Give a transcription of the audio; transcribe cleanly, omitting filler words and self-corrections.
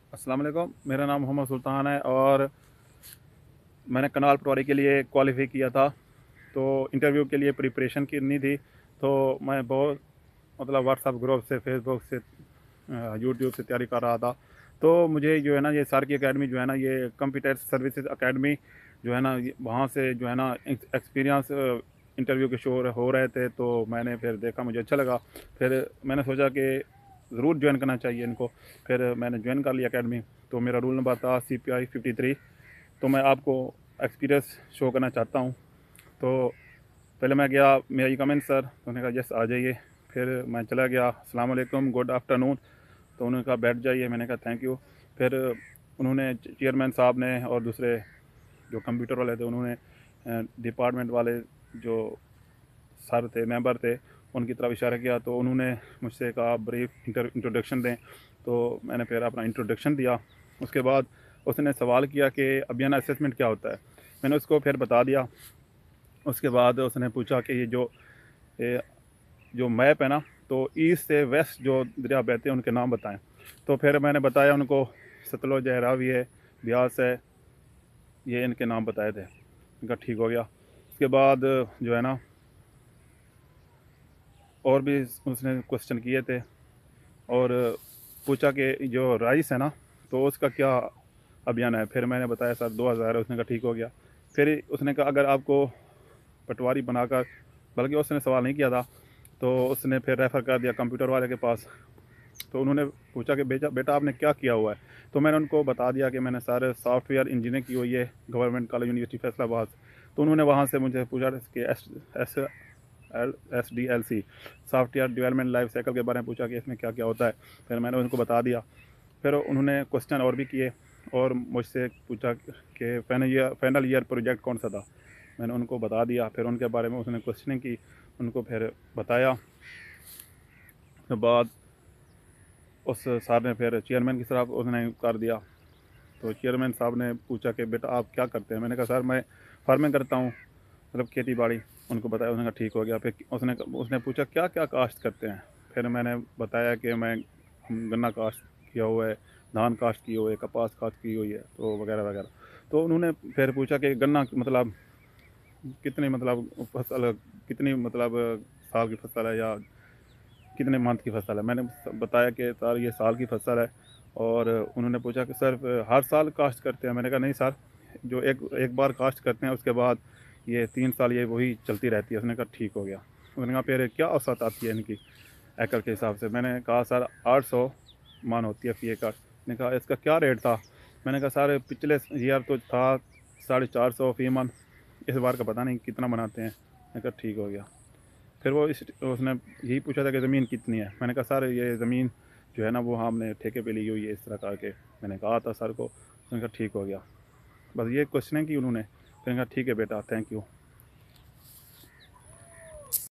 अस्सलाम वालेकुम। मेरा नाम मोहम्मद सुल्तान है और मैंने कनाल पटवारी के लिए क्वालिफ़ाई किया था। तो इंटरव्यू के लिए प्रिपरेशन करनी थी। तो मैं बहुत मतलब व्हाट्सएप ग्रुप से, फेसबुक से, यूट्यूब से तैयारी कर रहा था। तो मुझे जो है ना, ये सार की अकेडमी जो है ना, ये कंप्यूटर सर्विसेज अकेडमी जो है ना, वहाँ से जो है ना एक्सपीरियंस इंटरव्यू के शो हो रहे थे। तो मैंने फिर देखा, मुझे अच्छा लगा। फिर मैंने सोचा कि ज़रूर ज्वाइन करना चाहिए इनको। फिर मैंने ज्वाइन कर लिया अकेडमी। तो मेरा रूल नंबर था CPI 53। तो मैं आपको एक्सपीरियंस शो करना चाहता हूँ। तो पहले मैं गया, मे आई कम इन सर? तो उन्होंने कहा यस आ जाइए। फिर मैं चला गया, अस्सलाम वालेकुम, गुड आफ्टरनून। तो उन्होंने कहा बैठ जाइए। मैंने कहा थैंक यू। फिर उन्होंने चेयरमैन साहब ने और दूसरे जो कंप्यूटर वाले थे, उन्होंने डिपार्टमेंट वाले जो सर थे, मेंबर थे, उनकी तरफ इशारा किया। तो उन्होंने मुझसे कहा ब्रीफ इंट्रोडक्शन दें। तो मैंने फिर अपना इंट्रोडक्शन दिया। उसके बाद उसने सवाल किया कि अभियान असेसमेंट क्या होता है। मैंने उसको फिर बता दिया। उसके बाद उसने पूछा कि ये जो मैप है ना, तो ईस्ट से वेस्ट जो दरिया बहते हैं उनके नाम बताएं। तो फिर मैंने बताया उनको, सतलुज है, रावी है, ब्यास है, ये इनके नाम बताए थे। इनका ठीक हो गया। उसके बाद जो है ना, और भी उसने क्वेश्चन किए थे और पूछा कि जो राइस है ना, तो उसका क्या अभियान है। फिर मैंने बताया सर 2000 है। उसने कहा ठीक हो गया। फिर उसने कहा अगर आपको पटवारी बनाकर, बल्कि उसने सवाल नहीं किया था, तो उसने फिर रेफ़र कर दिया कंप्यूटर वाले के पास। तो उन्होंने पूछा कि बेटा बेटा आपने क्या किया हुआ है। तो मैंने उनको बता दिया कि मैंने सर सॉफ्टवेयर इंजीनियरिंग की हुई है गवर्नमेंट कॉलेज यूनिवर्सिटी फैसलाबाद। तो उन्होंने वहाँ से मुझे पूछा कि SDLC, software development life cycle के बारे में पूछा कि इसमें क्या क्या होता है। फिर मैंने उनको बता दिया। फिर उन्होंने क्वेश्चन और भी किए और मुझसे पूछा कि फाइनल ईयर प्रोजेक्ट कौन सा था। मैंने उनको बता दिया। फिर उनके बारे में उसने क्वेश्चनिंग की, उनको फिर बताया। उसके बाद उस सर ने फिर चेयरमैन की तरफ उसने कर दिया। तो चेयरमैन साहब ने पूछा कि बेटा आप क्या करते हैं। मैंने कहा सर मैं फार्मिंग करता हूँ, मतलब खेती बाड़ी। उनको बताया। उसने कहा ठीक हो गया। फिर उसने पूछा क्या क्या काश्त करते हैं। फिर मैंने बताया कि मैं गन्ना काश्त किया हुआ है, धान काश्त की हुई है, कपास काश्त की हुई है, तो वगैरह वगैरह। तो उन्होंने फिर पूछा कि गन्ना मतलब कितनी मतलब फसल, कितनी मतलब साल की फसल है या कितने मंथ की फसल है। मैंने बताया कि सर ये साल की फसल है। और उन्होंने पूछा कि सर हर साल काश्त करते हैं। मैंने कहा नहीं सर, जो एक एक बार काश्त करते हैं उसके बाद ये 3 साल ये वही चलती रहती है। उसने कहा ठीक हो गया। उसने कहा फिर क्या औसत आती है इनकी एकड़ के हिसाब से। मैंने कहा सर 800 मान होती है फी एकड़। ने कहा इसका क्या रेट था। मैंने कहा सर पिछले ईयर तो था 450 फी मन, इस बार का पता नहीं कितना बनाते हैं। मैंने कहा ठीक हो गया। फिर उसने यही पूछा था कि ज़मीन कितनी है। मैंने कहा सर ये ज़मीन जो है ना, वो हमने ठेके पे ली हुई है, इस तरह करके मैंने कहा था सर को। उसने कहा ठीक हो गया। बस ये क्वेश्चन की उन्होंने। फिर कहा ठीक है बेटा, थैंक यू।